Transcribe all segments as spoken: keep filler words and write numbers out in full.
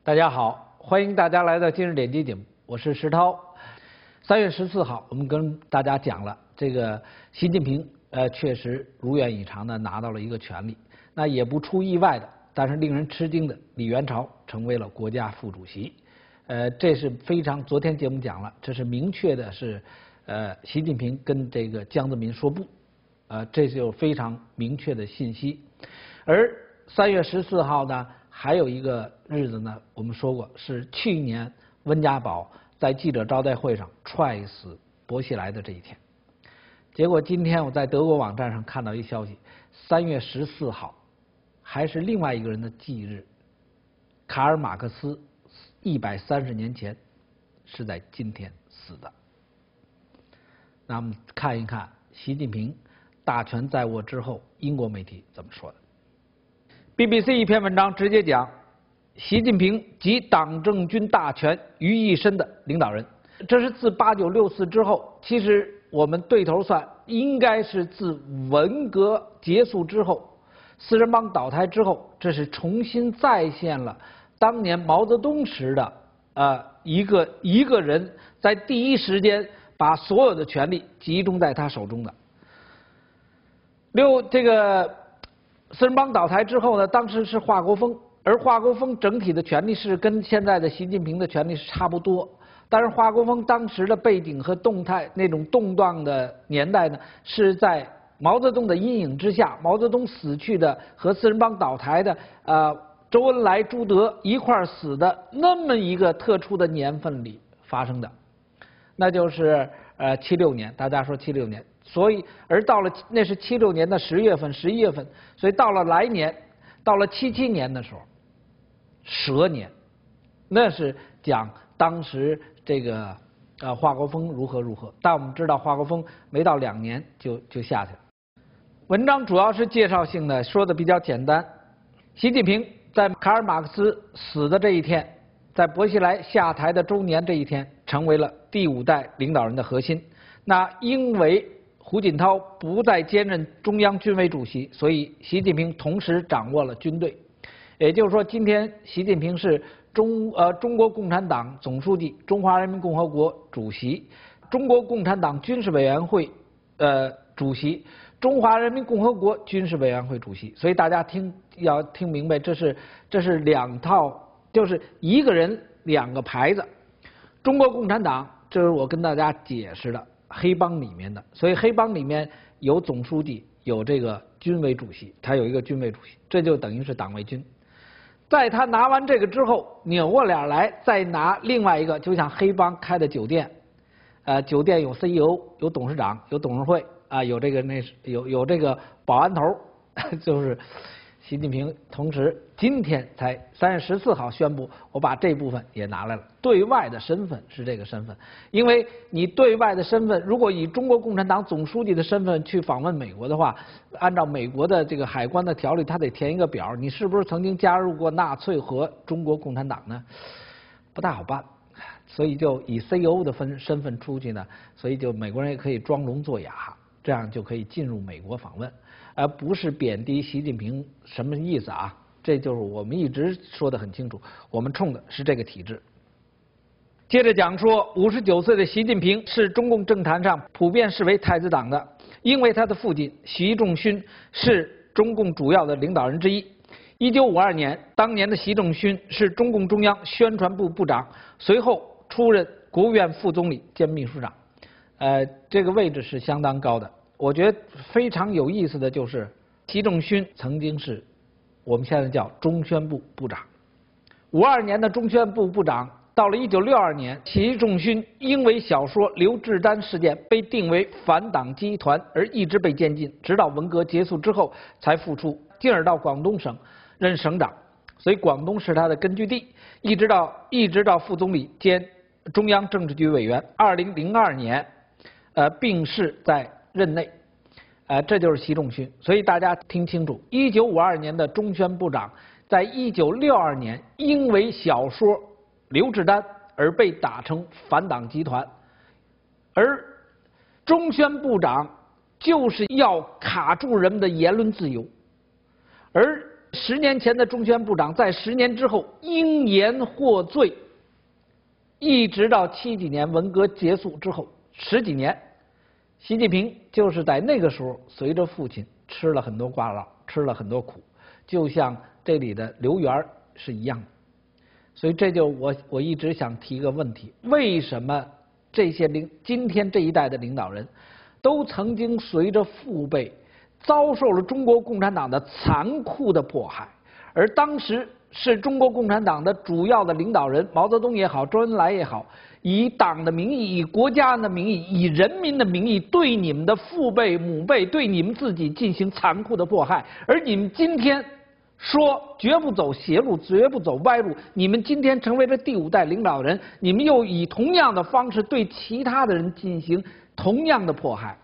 大家好，欢迎大家来到今日点击节目，我是石涛。三月十四号，我们跟大家讲了这个习近平，呃，确实如愿以偿的拿到了一个权利。那也不出意外的，但是令人吃惊的，李元朝成为了国家副主席。呃，这是非常，昨天节目讲了，这是明确的是，呃，习近平跟这个江泽民说不，呃，这是有非常明确的信息。而三月十四号呢，还有一个日子呢，我们说过是去年温家宝在记者招待会上踹死薄熙来的这一天。结果今天我在德国网站上看到一消息，三月十四号还是另外一个人的忌日，卡尔马克思一百三十年前是在今天死的。那我们看一看习近平大权在握之后，英国媒体怎么说的。B B C 一篇文章直接讲，习近平集党政军大权于一身的领导人。这是自八九六四之后，其实我们对头算，应该是自文革结束之后，四人帮倒台之后，这是重新再现了当年毛泽东时的呃一个一个人在第一时间把所有的权力集中在他手中的。六这个。四人帮倒台之后呢，当时是华国锋，而华国锋整体的权力是跟现在的习近平的权力是差不多。但是华国锋当时的背景和动态那种动荡的年代呢，是在毛泽东的阴影之下，毛泽东死去的和四人帮倒台的呃周恩来、朱德一块儿死的那么一个特殊的年份里发生的，那就是呃七六年，大家说七六年。所以，而到了那是七六年的十月份、十一月份，所以到了来年，到了七七年的时候，蛇年，那是讲当时这个呃华国锋如何如何。但我们知道华国锋没到两年就就下去了。文章主要是介绍性的，说的比较简单。习近平在卡尔马克思死的这一天，在薄熙来下台的周年这一天，成为了第五代领导人的核心。那因为胡锦涛不再兼任中央军委主席，所以习近平同时掌握了军队。也就是说，今天习近平是中呃中国共产党总书记、中华人民共和国主席、中国共产党军事委员会呃主席、中华人民共和国军事委员会主席。所以大家听要听明白，这是这是两套，就是一个人两个牌子。中国共产党，这是我跟大家解释的。黑帮里面的，所以黑帮里面有总书记，有这个军委主席，他有一个军委主席，这就等于是党卫军。在他拿完这个之后，扭过脸来再拿另外一个，就像黑帮开的酒店，呃，酒店有 C E O， 有董事长，有董事会啊、呃，有这个那有有这个保安头，就是习近平。同时，今天才三月十四号宣布，我把这部分也拿来了。对外的身份是这个身份，因为你对外的身份，如果以中国共产党总书记的身份去访问美国的话，按照美国的这个海关的条例，他得填一个表，你是不是曾经加入过纳粹和中国共产党呢？不大好办，所以就以 C E O 的分身份出去呢，所以就美国人也可以装聋作哑，这样就可以进入美国访问，而不是贬低习近平什么意思啊？这就是我们一直说得很清楚，我们冲的是这个体制。接着讲说，五十九岁的习近平是中共政坛上普遍视为太子党的，因为他的父亲习仲勋是中共主要的领导人之一。一九五二年，当年的习仲勋是中共中央宣传部部长，随后出任国务院副总理兼秘书长，呃，这个位置是相当高的。我觉得非常有意思的就是，习仲勋曾经是我们现在叫中宣部部长，五二年的中宣部部长。到了一九六二年，习仲勋因为小说刘志丹事件被定为反党集团而一直被监禁，直到文革结束之后才复出，进而到广东省任省长，所以广东是他的根据地，一直到一直到副总理兼中央政治局委员。二零零二年，呃，病逝在任内，呃，这就是习仲勋。所以大家听清楚，一九五二年的中宣部长，在一九六二年因为小说刘志丹而被打成反党集团，而中宣部长就是要卡住人们的言论自由，而十年前的中宣部长，在十年之后因言获罪，一直到七几年文革结束之后十几年，习近平就是在那个时候随着父亲吃了很多瓜老，吃了很多苦，就像这里的刘源是一样的。所以这就我我一直想提一个问题：为什么这些领今天这一代的领导人，都曾经随着父辈遭受了中国共产党的残酷的迫害，而当时是中国共产党的主要的领导人毛泽东也好，周恩来也好，以党的名义、以国家的名义、以人民的名义，对你们的父辈、母辈、对你们自己进行残酷的迫害，而你们今天说绝不走邪路，绝不走歪路，你们今天成为了第五代领导人，你们又以同样的方式对其他的人进行同样的迫害，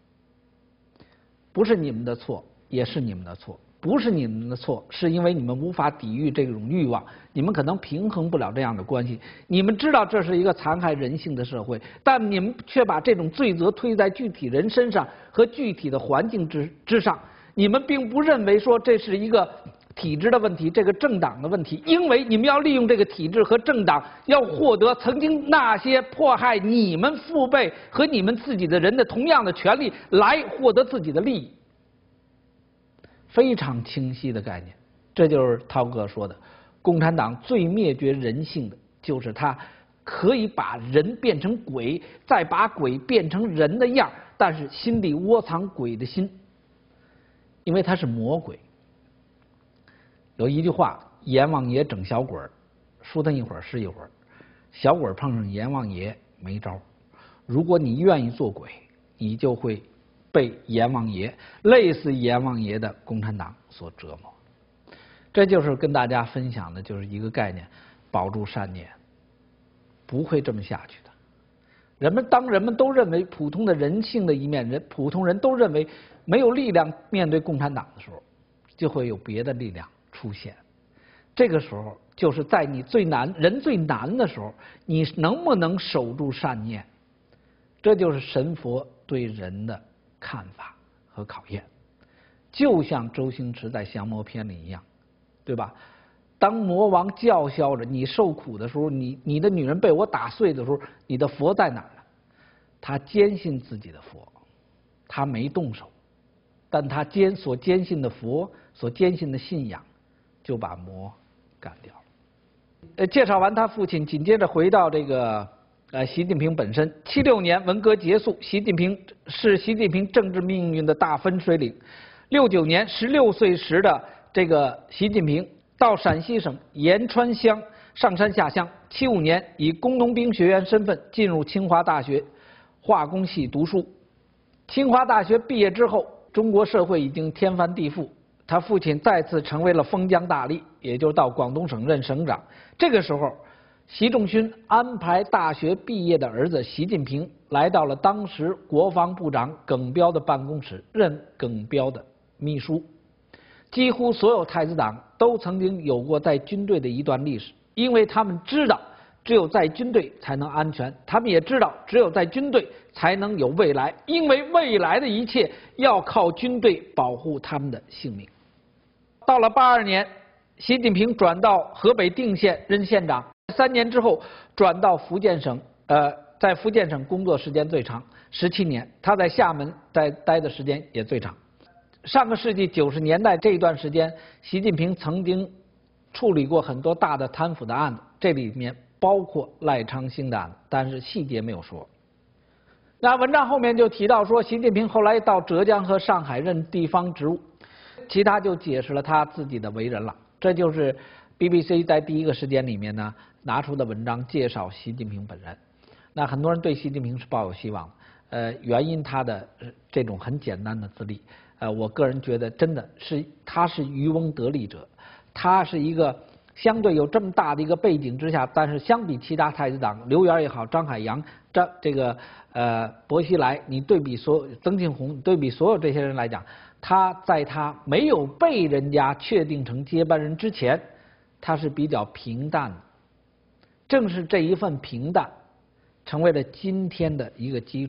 不是你们的错，也是你们的错。不是你们的错，是因为你们无法抵御这种欲望，你们可能平衡不了这样的关系。你们知道这是一个残害人性的社会，但你们却把这种罪责推在具体人身上和具体的环境之之上。你们并不认为说这是一个体制的问题，这个政党的问题，因为你们要利用这个体制和政党，要获得曾经那些迫害你们父辈和你们自己的人的同样的权利，来获得自己的利益。非常清晰的概念，这就是涛哥说的，共产党最灭绝人性的，就是他可以把人变成鬼，再把鬼变成人的样，但是心里窝藏鬼的心，因为他是魔鬼。有一句话，阎王爷整小鬼儿，说他一会儿是一会儿，小鬼碰上阎王爷没招。如果你愿意做鬼，你就会被阎王爷类似阎王爷的共产党所折磨。这就是跟大家分享的就是一个概念，保住善念，不会这么下去的。人们当人们都认为普通的人性的一面，人普通人都认为没有力量面对共产党的时候，就会有别的力量出现。这个时候就是在你最难人最难的时候，你能不能守住善念，这就是神佛对人的看法和考验。就像周星驰在降魔篇里一样，对吧？当魔王叫嚣着你受苦的时候，你你的女人被我打碎的时候，你的佛在哪儿呢？他坚信自己的佛，他没动手，但他坚所坚信的佛，所坚信的信仰，就把魔干掉了。呃，介绍完他父亲，紧接着回到这个呃，习近平本身。七六年文革结束，习近平是习近平政治命运的大分水岭。六九年，十六岁时的这个习近平到陕西省延川乡上山下乡。七五年，以工农兵学员身份进入清华大学化工系读书。清华大学毕业之后，中国社会已经天翻地覆，他父亲再次成为了封疆大吏，也就是到广东省任省长。这个时候，习仲勋安排大学毕业的儿子习近平来到了当时国防部长耿彪的办公室，任耿彪的秘书。几乎所有太子党都曾经有过在军队的一段历史，因为他们知道只有在军队才能安全，他们也知道只有在军队才能有未来，因为未来的一切要靠军队保护他们的性命。到了八二年，习近平转到河北定县任县长，三年之后转到福建省，呃，在福建省工作时间最长，十七年。他在厦门待待的时间也最长。上个世纪九十年代这一段时间，习近平曾经处理过很多大的贪腐的案子，这里面包括赖昌星的案子，但是细节没有说。那文章后面就提到说，习近平后来到浙江和上海任地方职务，其他就解释了他自己的为人了。这就是 B B C 在第一个时间里面呢拿出的文章介绍习近平本人。那很多人对习近平是抱有希望的，呃，原因他的这种很简单的资历，呃，我个人觉得真的是他是渔翁得利者，他是一个相对有这么大的一个背景之下，但是相比其他太子党，刘源也好，张海洋，这这个呃薄熙来，你对比所有曾庆红，对比所有这些人来讲，他在他没有被人家确定成接班人之前，他是比较平淡的。正是这一份平淡，成为了今天的一个基础。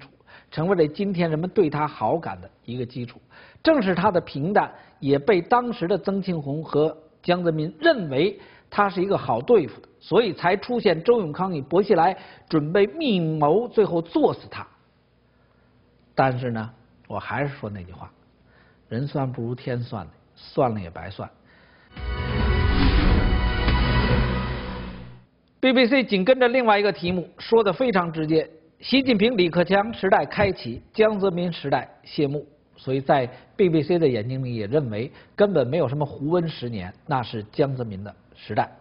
成为了今天人们对他好感的一个基础。正是他的平淡，也被当时的曾庆红和江泽民认为他是一个好对付的，所以才出现周永康与薄熙来准备密谋，最后做死他。但是呢，我还是说那句话，人算不如天算的，算了也白算。B B C 紧跟着另外一个题目说的非常直接，习近平李克强时代开启，江泽民时代谢幕。所以在 B B C 的眼睛里也认为根本没有什么胡温十年，那是江泽民的时代。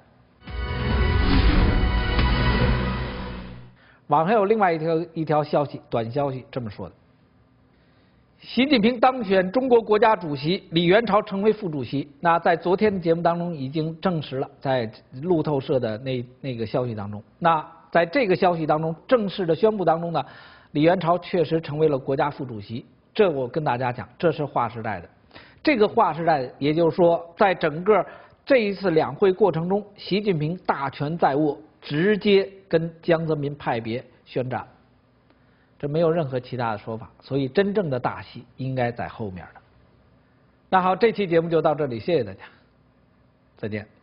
网上有另外一条一条消息，短消息这么说的：习近平当选中国国家主席，李元朝成为副主席。那在昨天的节目当中已经证实了，在路透社的那那个消息当中，那在这个消息当中正式的宣布当中呢，李元朝确实成为了国家副主席。这我跟大家讲，这是划时代的。这个划时代，也就是说，在整个这一次两会过程中，习近平大权在握，直接跟江泽民派别宣战。这没有任何其他的说法，所以真正的大戏应该在后面的。那好，这期节目就到这里，谢谢大家，再见。